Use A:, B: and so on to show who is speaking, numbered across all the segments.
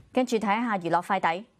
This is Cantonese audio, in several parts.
A: 跟住睇下娛樂快遞。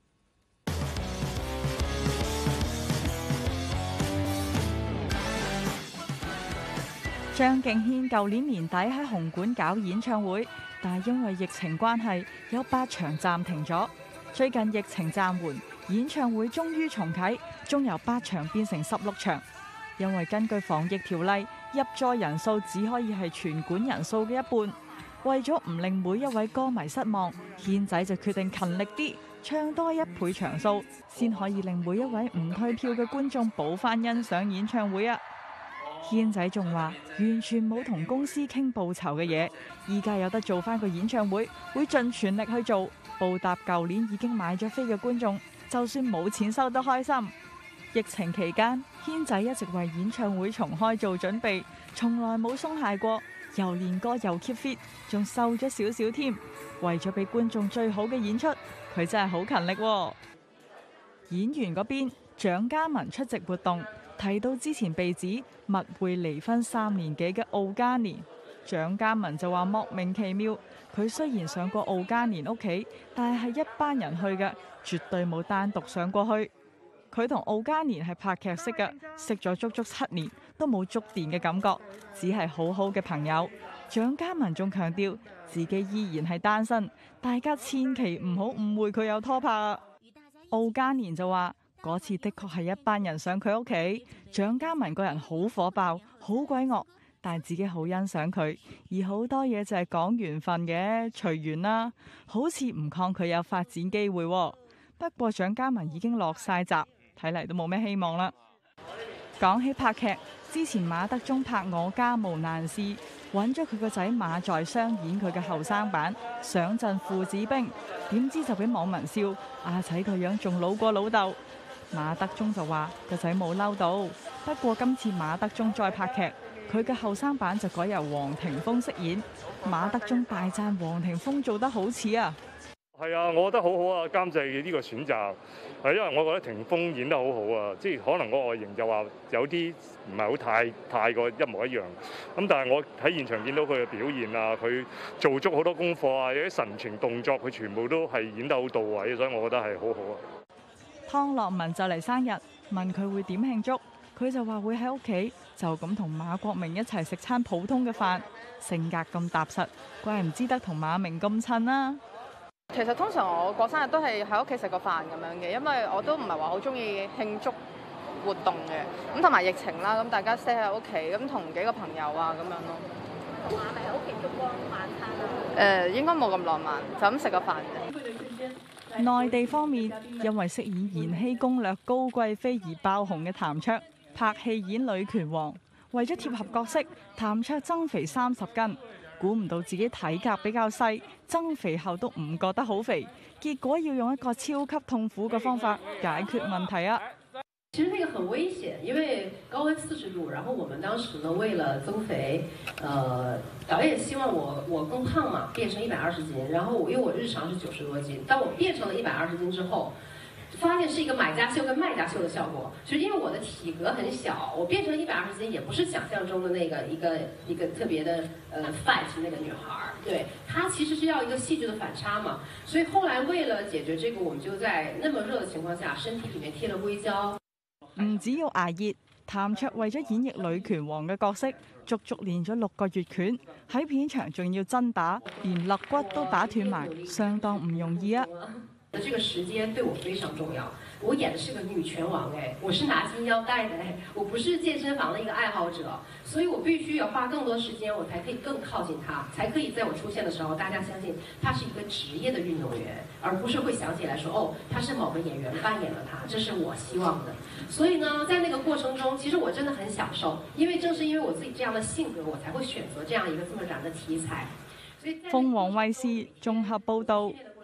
B: 張敬軒舊年年底喺紅館搞演唱會，但係因為疫情關係，有8場暫停咗。最近疫情暫緩，演唱會終於重啟，仲由8場變成16場。因為根據防疫條例，入座人數只可以係全館人數嘅一半。為咗唔令每一位歌迷失望，軒仔就決定勤力啲，唱多1倍場數，先可以令每一位唔退票嘅觀眾補返欣賞演唱會啊！軒仔仲話完全冇同公司傾報酬嘅嘢，依家有得做返個演唱會，會盡全力去做，報答舊年已經買咗飛嘅觀眾，就算冇錢收都開心。疫情期間，軒仔一直為演唱會重開做準備，從來冇鬆懈過，又練歌又 keep fit， 仲瘦咗少少添。為咗俾觀眾最好嘅演出，佢真係好勤力喎。演員嗰邊，蔣嘉文出席活動，提到之前被指密會離婚3年幾嘅敖嘉年，蔣嘉文就話莫名其妙。佢雖然上過敖嘉年屋企，但係一班人去嘅，絕對冇單獨上過去。佢同敖嘉年係拍劇識嘅，識咗足足7年，都冇觸電嘅感覺，只係好好嘅朋友。蔣嘉文仲強調自己依然係單身，大家千祈唔好誤會佢有拖拍啊。敖嘉年就話嗰次的確係一班人上佢屋企，蔣嘉文個人好火爆，好鬼惡，但係自己好欣賞佢，而好多嘢就係講緣分嘅，隨緣啦，好似唔抗拒有發展機會喎。不過蔣嘉文已經落晒閘，睇嚟都冇咩希望啦。講起拍劇，之前馬德鐘拍《我家無難事》，揾咗佢個仔馬在商演佢嘅後生版，上陣父子兵，點知就俾網民笑阿仔個樣仲老過老豆。馬德鐘就話個仔冇嬲到，不過今次馬德鐘再拍劇，佢嘅後生版就改由黃庭鋒飾演。馬德鐘大讚黃庭鋒做得好似啊！
C: 係啊，我覺得好好啊，監製嘅呢個選擇係因為我覺得霆鋒演得好好啊，即係可能個外形就話有啲唔係好太過一模一樣，咁但係我喺現場見到佢嘅表現啊，佢做足好多功課啊，有啲神情動作佢全部都係演得好到位，所以我覺得係好好啊。
B: 湯洛雯就嚟生日，問佢會點慶祝，佢就話會喺屋企就咁同馬國明一齊食餐普通嘅飯，性格咁踏實，怪唔知得同馬明咁襯啦。
D: 其實通常我過生日都係喺屋企食個飯咁樣嘅，因為我都唔係話好中意慶祝活動嘅，咁同埋疫情啦，咁大家 stay 喺屋企，咁同幾個朋友啊咁樣咯。同馬明喺屋企燭光晚餐啊？應該冇咁浪漫，就咁食個飯嘅。
B: 內地方面，因為飾演《延禧攻略》高貴妃而爆紅嘅譚卓，拍戲演女拳王，為咗貼合角色，譚卓增肥30斤。估唔到自己體格比較細，增肥後都唔覺得好肥，結果要用一個超級痛苦嘅方法解決問題啊！
E: 其實那個很危險，因為高溫40度，然後我們當時呢為了增肥，導演希望我更胖嘛，變成120斤，然後因為我日常是90多斤，當我變成了120斤之後，發現是一個買家秀跟賣家秀的效果，就是因為我的體格很小，我變成120斤也不是想象中的那個一個特別的fat 那個女孩，對，她其實是要一個戲劇的反差嘛，所以後來為了解決這個，我們就在那麼熱的情況下，身體裡面貼了硅膠。
B: 唔只要捱熱，譚卓為咗演繹女拳王嘅角色，足足練咗6個月拳，喺片場仲要真打，連肋骨都打斷埋，相當唔容易啊！
E: 這個時間對我非常重要，我演的是個女拳王我是拿金腰帶的我不是健身房的一個愛好者，所以我必須要花更多時間，我才可以更靠近她，才可以在我出現的時候，大家相信她是一個職業的運動員，而不是會想起來說哦，她是某個演員扮演了她，這是我希望的。所以呢，在那個過程中，其實我真的很享受，因為正是因為我自己這樣的性格，我才會選擇這樣一個這麼燃的題材。
B: 鳳凰衛視綜合報導。